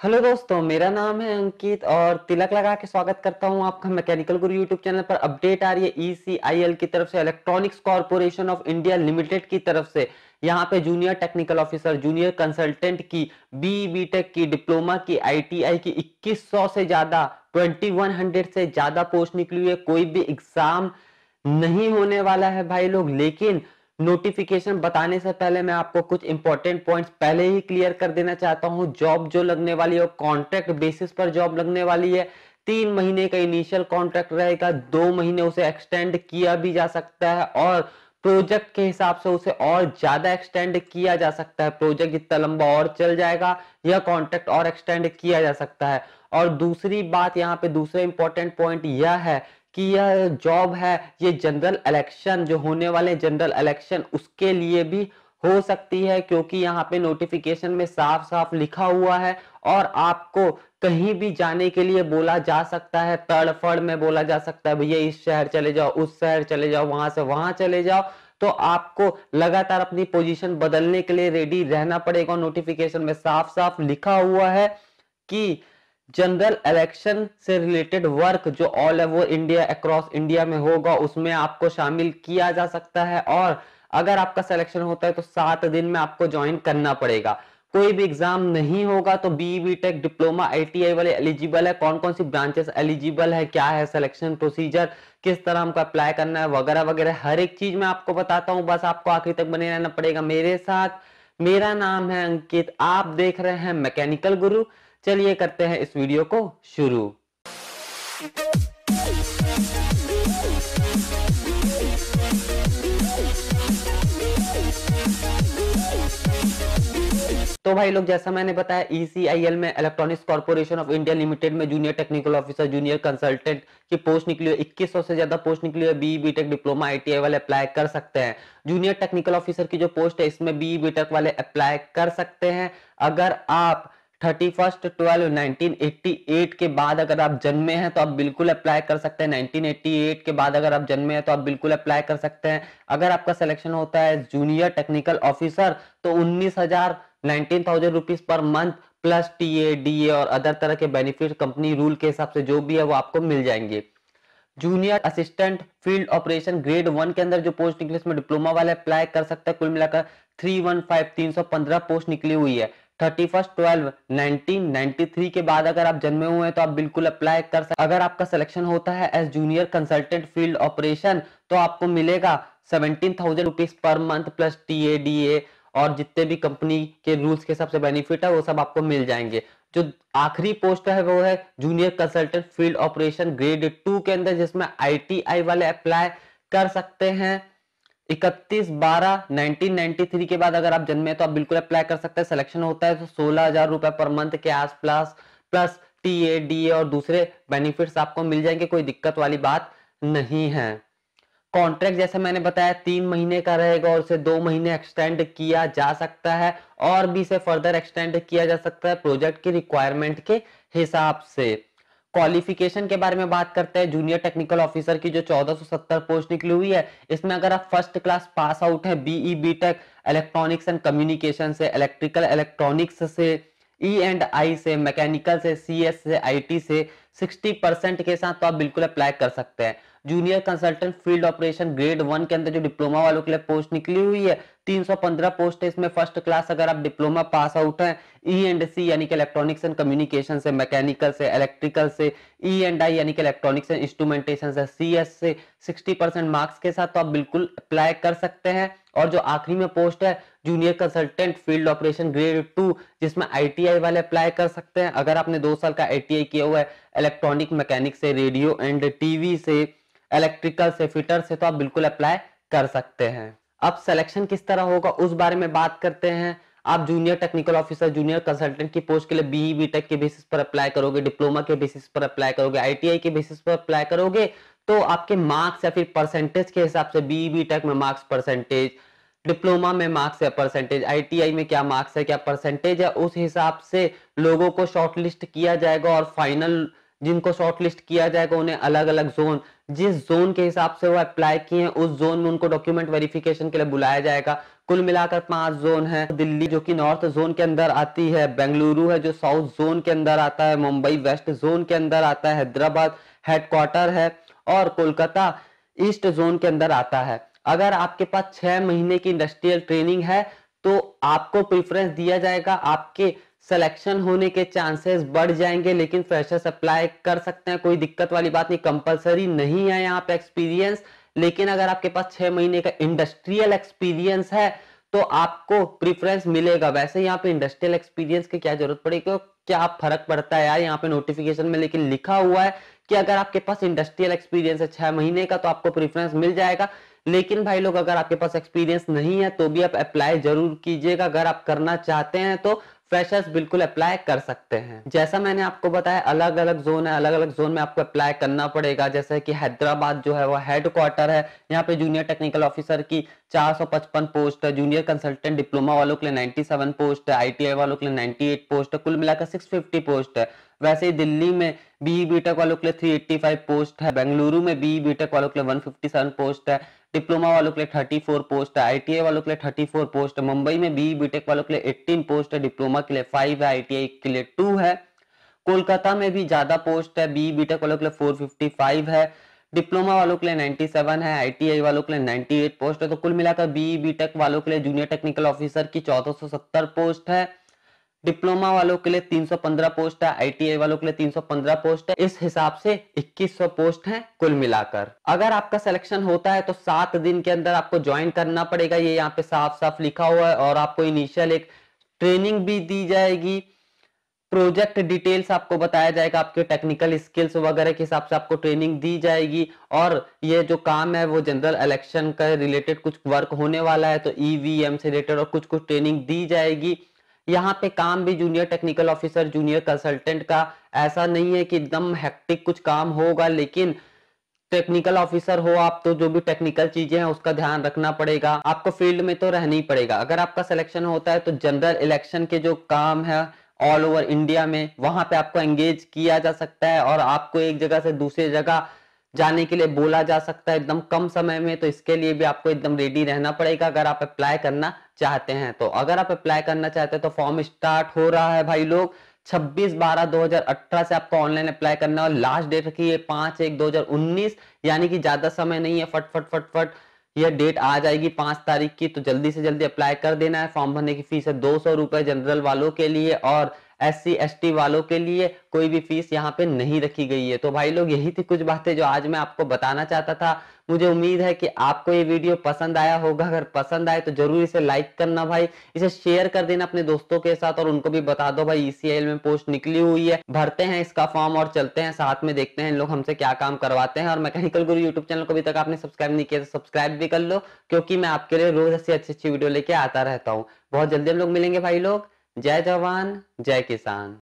Hello दोस्तों, मेरा नाम है अंकित और तिलक लगा के स्वागत करता हूं आपका मैकेनिकल गुरु यूट्यूब चैनल पर। अपडेट आ रही है ईसीआईएल की तरफ से, electronics corporation of India limited की तरफ से। यहां पे junior technical officer, junior consultant की, बीटेक की, डिप्लोमा की, आईटीआई की 2100 से ज्यादा 2100 से ज्यादा पोस्ट निकली हुई है। कोई भी एग्जाम नहीं होने वाला है भाई लोग, लेकिन नोटिफिकेशन बताने से पहले मैं आपको कुछ इंपॉर्टेंट पॉइंट्स पहले ही क्लियर कर देना चाहता हूं। जॉब जो लगने वाली है कॉन्ट्रैक्ट बेसिस पर जॉब लगने वाली है। 3 महीने का इनिशियल कॉन्ट्रैक्ट रहेगा, 2 महीने उसे एक्सटेंड किया भी जा सकता है और प्रोजेक्ट के हिसाब से उसे और ज्यादा एक्सटेंड किया जा सकता है। प्रोजेक्ट जितना लंबा और चल जाएगा, यह कॉन्ट्रैक्ट और एक्सटेंड किया जा सकता है। और दूसरी बात, यहाँ पे दूसरा इंपॉर्टेंट पॉइंट यह है कि यह जॉब है, ये जनरल इलेक्शन जो होने वाले जनरल इलेक्शन उसके लिए भी हो सकती है, क्योंकि यहाँ पे नोटिफिकेशन में साफ साफ लिखा हुआ है। और आपको कहीं भी जाने के लिए बोला जा सकता है, तड़फड़ में बोला जा सकता है भैया इस शहर चले जाओ, उस शहर चले जाओ, वहां से वहां चले जाओ। तो आपको लगातार अपनी पोजीशन बदलने के लिए रेडी रहना पड़ेगा। नोटिफिकेशन में साफ साफ लिखा हुआ है कि जनरल इलेक्शन से रिलेटेड वर्क जो all over India, across India में होगा, उसमें आपको शामिल किया जा सकता है। और अगर आपका सिलेक्शन होता है तो 7 दिन में आपको ज्वाइन करना पड़ेगा। कोई भी एग्जाम नहीं होगा तो बीटेक, डिप्लोमा, आईटीआई वाले एलिजिबल है। कौन कौन सी ब्रांचेस एलिजिबल है, क्या है सिलेक्शन प्रोसीजर, किस तरह हमको अप्लाई करना है, वगैरह वगैरह हर एक चीज मैं आपको बताता हूं। बस आपको आखिरी तक बने रहना पड़ेगा मेरे साथ। मेरा नाम है अंकित, आप देख रहे हैं मैकेनिकल गुरु। चलिए करते हैं इस वीडियो को शुरू। तो भाई लोग, जैसा मैंने बताया, ईसीआईएल में electronics corporation of India limited में junior technical officer, junior consultant की पोस्ट निकली है। 2100 से ज्यादा पोस्ट निकली है। बीटेक, डिप्लोमा, आईटीआई वाले अप्लाई कर सकते हैं। जूनियर टेक्निकल ऑफिसर की जो पोस्ट है इसमें बीटेक वाले अप्लाई कर सकते हैं। अगर आप 31/12/1988 के बाद अगर आप जन्मे हैं तो आप बिल्कुल अप्लाई कर सकते हैं। 1988 के बाद अगर आप जन्मे हैं तो आप बिल्कुल अप्लाई कर सकते हैं। अगर आपका सिलेक्शन होता है जूनियर टेक्निकल ऑफिसर तो 19,000 रुपीज पर मंथ प्लस टीए, डीए और अदर तरह के बेनिफिट कंपनी रूल के हिसाब से जो भी है वो आपको मिल जाएंगे। Junior assistant field operation grade 1 के अंदर जो पोस्ट निकली इसमें डिप्लोमा वाले अप्लाई कर सकते हैं। कुल मिलाकर 315 पोस्ट निकली हुई है। 31/12/1993 के बाद अगर आप जन्मे हुए हैं तो आप बिल्कुल अप्लाई कर सकते। अगर आपका सिलेक्शन होता है as junior consultant field operation तो आपको मिलेगा 17,000 रुपीज पर मंथ प्लस टीए, डीए और जितने भी कंपनी के रूल्स के हिसाब से बेनिफिट है वो सब आपको मिल जाएंगे। जो आखिरी पोस्ट है वो है junior consultant field operation grade 2 के अंदर, जिसमें आईटीआई वाले अप्लाई कर सकते हैं। 31/12/1993 के बाद अगर आप जन्मे तो आप बिल्कुल अप्लाई कर सकते हैं। सिलेक्शन होता है तो 16,000 रुपए पर मंथ के आसपास प्लस टीए, डीए और दूसरे बेनिफिट्स आपको मिल जाएंगे। कोई दिक्कत वाली बात नहीं है। कॉन्ट्रैक्ट जैसे मैंने बताया 3 महीने का रहेगा और उसे 2 महीने एक्सटेंड किया जा सकता है और भी इसे फर्दर एक्सटेंड किया जा सकता है प्रोजेक्ट की रिक्वायरमेंट के हिसाब से। क्वालिफिकेशन के बारे में बात करते हैं। जूनियर टेक्निकल ऑफिसर की जो 1470 पोस्ट निकली हुई है इसमें अगर आप फर्स्ट क्लास पास आउट है BE BTech electronics and communication से, इलेक्ट्रिकल इलेक्ट्रॉनिक्स से, ई एंड आई से, मैकेनिकल से, सीएस से, आईटी से 60% के साथ तो आप बिल्कुल अप्लाई कर सकते हैं। Junior consultant field operation grade 1 के अंदर जो डिप्लोमा वालों के लिए पोस्ट निकली हुई है 315 पोस्ट है। इसमें फर्स्ट क्लास अगर आप डिप्लोमा पास आउट हैं ई एंड सी यानी कि इलेक्ट्रॉनिक्स एंड कम्युनिकेशन से, मैकेनिकल से, इलेक्ट्रिकल से, ई एंड आई यानी कि इलेक्ट्रॉनिक्स एंड इंस्ट्रूमेंटेशन से, सीएस से 60% मार्क्स के साथ तो आप बिल्कुल अप्लाई कर सकते हैं। और जो आखिरी में पोस्ट है junior consultant field operation grade 2, जिसमें आईटीआई वाले अप्लाई कर सकते हैं। अगर आपने 2 साल का आईटीआई किया हुआ है इलेक्ट्रॉनिक मैकेनिक से, रेडियो एंड टीवी से, इलेक्ट्रिकल से, फिटर से, तो आप बिल्कुल अप्लाई कर सकते हैं। अब सिलेक्शन किस तरह होगा उस बारे में बात करते हैं। आप junior technical officer, junior consultant की पोस्ट के लिए बीई बीटेक के बेसिस पर अप्लाई करोगे, डिप्लोमा के बेसिस पर अप्लाई करोगे, आईटीआई के बेसिस पर अप्लाई करोगे तो आपके मार्क्स या फिर परसेंटेज के हिसाब से बीई बीटेक में मार्क्स परसेंटेज, डिप्लोमा में मार्क्स या परसेंटेज, आईटीआई में क्या मार्क्स है, क्या परसेंटेज है, उस हिसाब से लोगों को शॉर्टलिस्ट किया जाएगा। और फाइनल जिनको शॉर्टलिस्ट किया जाएगा उन्हें अलग अलग जोन, जिस जोन के हिसाब से वो अप्लाई किए हैं उस जोन में उनको डॉक्यूमेंट वेरिफिकेशन के लिए बुलाया जाएगा। कुल मिलाकर 5 जोन है। दिल्ली जो कि नॉर्थ जोन के अंदर आती है, बेंगलुरु है जो साउथ जोन के अंदर आता है, मुंबई वेस्ट जोन के अंदर आता है, हैदराबाद हेडक्वार्टर है और कोलकाता ईस्ट जोन के अंदर आता है। अगर आपके पास 6 महीने की इंडस्ट्रियल ट्रेनिंग है तो आपको प्रेफरेंस दिया जाएगा, आपके सिलेक्शन होने के चांसेस बढ़ जाएंगे, लेकिन फ्रेशर्स अप्लाई कर सकते हैं, कोई दिक्कत वाली बात नहीं, कंपलसरी नहीं है यहाँ पे एक्सपीरियंस। लेकिन अगर आपके पास 6 महीने का इंडस्ट्रियल एक्सपीरियंस है तो आपको प्रेफरेंस मिलेगा। वैसे यहाँ पे इंडस्ट्रियल एक्सपीरियंस की क्या जरूरत पड़ेगी, क्या फर्क पड़ता है यार यहाँ पे नोटिफिकेशन में, लेकिन लिखा हुआ है कि अगर आपके पास इंडस्ट्रियल एक्सपीरियंस है 6 महीने का तो आपको प्रेफरेंस मिल जाएगा। लेकिन भाई लोग अगर आपके पास एक्सपीरियंस नहीं है तो भी आप अप्लाई जरूर कीजिएगा। अगर आप करना चाहते हैं तो फ्रेशर्स बिल्कुल अप्लाई कर सकते हैं। जैसा मैंने आपको बताया अलग अलग जोन है, अलग अलग जोन में आपको अप्लाई करना पड़ेगा। जैसे कि हैदराबाद जो है वो हेडक्वार्टर है, यहाँ पे जूनियर टेक्निकल ऑफिसर की 455 पोस्ट है, जूनियर कंसल्टेंट डिप्लोमा वालों के लिए 97 पोस्ट है, आईटीआई वालों के लिए 98 पोस्ट है, कुल मिलाकर 650 पोस्ट है। वैसे ही दिल्ली में बीई बीटेक वालों के लिए 385 पोस्ट है, बेंगलुरु में बीई बीटेक वालों के लिए 157 पोस्ट है, डिप्लोमा वालों के लिए 34 पोस्ट है, आईटीआई वालों के लिए 34 पोस्ट है, मुंबई में बीई बीटेक वालों के लिए 18 पोस्ट है, डिप्लोमा के लिए 5 है, आईटीआई के लिए 2 है, कोलकाता में भी ज्यादा पोस्ट है, बीई बीटेक वालों के लिए 455 है, डिप्लोमा वालों के लिए 97 है, आईटीआई वालों के लिए 98 पोस्ट है। तो कुल मिलाकर बीई बीटेक वालों के लिए जूनियर टेक्निकल ऑफिसर की 1470 पोस्ट है, डिप्लोमा वालों के लिए 315 पोस्ट है, आईटीआई वालों के लिए 315 पोस्ट है। इस हिसाब से 2100 पोस्ट हैं कुल मिलाकर। अगर आपका सिलेक्शन होता है तो 7 दिन के अंदर आपको ज्वाइन करना पड़ेगा, ये यहाँ पे साफ साफ लिखा हुआ है। और आपको इनिशियल एक ट्रेनिंग भी दी जाएगी, प्रोजेक्ट डिटेल्स आपको बताया जाएगा, आपके टेक्निकल स्किल्स वगैरह के हिसाब से आपको ट्रेनिंग दी जाएगी। और ये जो काम है वो जनरल इलेक्शन का रिलेटेड कुछ वर्क होने वाला है, तो ईवीएम से रिलेटेड और कुछ कुछ ट्रेनिंग दी जाएगी। यहाँ पे काम भी junior technical officer junior consultant का ऐसा नहीं है कि एकदम हेक्टिक कुछ काम होगा, लेकिन टेक्निकल ऑफिसर हो आप तो जो भी टेक्निकल चीजें हैं उसका ध्यान रखना पड़ेगा, आपको फील्ड में तो रहना ही पड़ेगा। अगर आपका सिलेक्शन होता है तो जनरल इलेक्शन के जो काम है ऑल ओवर इंडिया में वहां पे आपको एंगेज किया जा सकता है और आपको एक जगह से दूसरी जगह जाने के लिए बोला जा सकता है एकदम कम समय में। तो इसके लिए भी आपको एकदम रेडी रहना पड़ेगा अगर आप अप्लाई करना चाहते हैं। तो अगर आप अप्लाई करना चाहते हैं तो फॉर्म स्टार्ट हो रहा है भाई लोग 26/12/2018 से आपको ऑनलाइन अप्लाई करना है और लास्ट डेट रखी है 5/1/2019, यानी कि ज्यादा समय नहीं है, फट फट फट फट यह डेट आ जाएगी 5 तारीख की। तो जल्दी से जल्दी अप्लाई कर देना है। फॉर्म भरने की फीस है 200 रुपए जनरल वालों के लिए और SC ST वालों के लिए कोई भी फीस यहाँ पे नहीं रखी गई है। तो भाई लोग यही थी कुछ बातें जो आज मैं आपको बताना चाहता था। मुझे उम्मीद है कि आपको ये वीडियो पसंद आया होगा। अगर पसंद आए तो जरूर इसे लाइक करना भाई, इसे शेयर कर देना अपने दोस्तों के साथ और उनको भी बता दो भाई ECIL में पोस्ट निकली हुई है, भरते हैं इसका फॉर्म और चलते हैं साथ में, देखते हैं इन लोग हमसे क्या काम करवाते हैं। और मैकेनिकल गुरु यूट्यूब चैनल को अभी तक आपने सब्सक्राइब नहीं किया तो सब्सक्राइब भी कर लो, क्योंकि मैं आपके लिए रोज ऐसी अच्छी अच्छी वीडियो लेके आता रहता हूँ। बहुत जल्दी हम लोग मिलेंगे भाई लोग। जय जवान जय किसान।